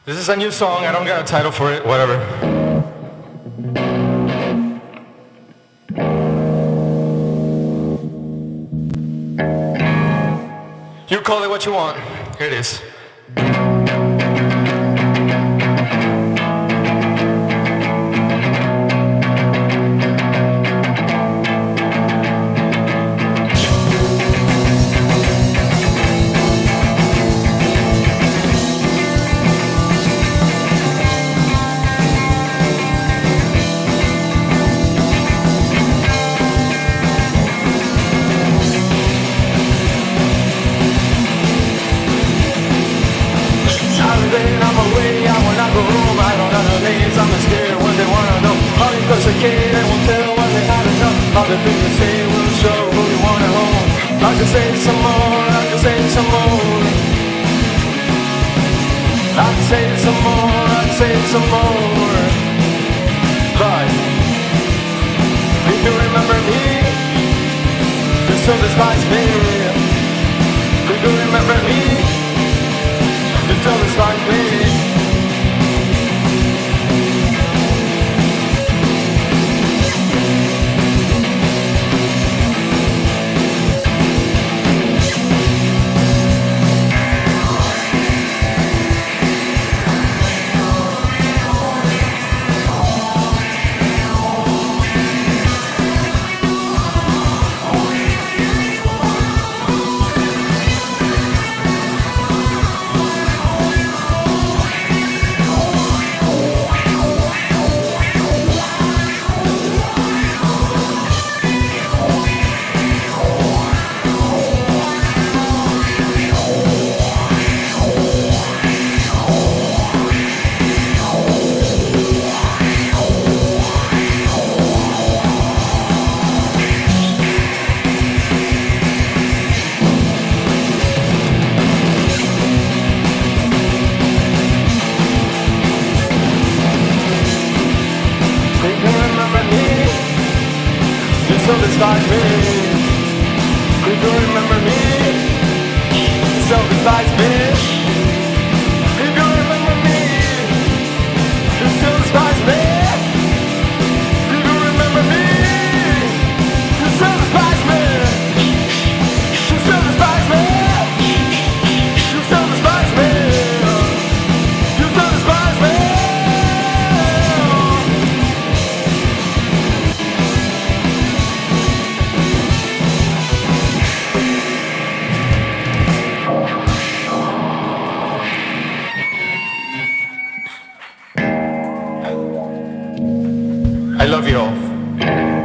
This is a new song, I don't got a title for it, whatever. You call it what you want. Here it is. They won't tell what they had enough. All the things they say will show who you want at home. I can say some more, I can say some more. I can say some more, I can say some more. But if you remember me, you still despise me. If you remember me, you still despise me. Still despise me. If you remember me, you still despise me. If you remember me, you still despise me. If you remember me, you still despise me. You still despise me. You still despise me. You still despise me. I love you all.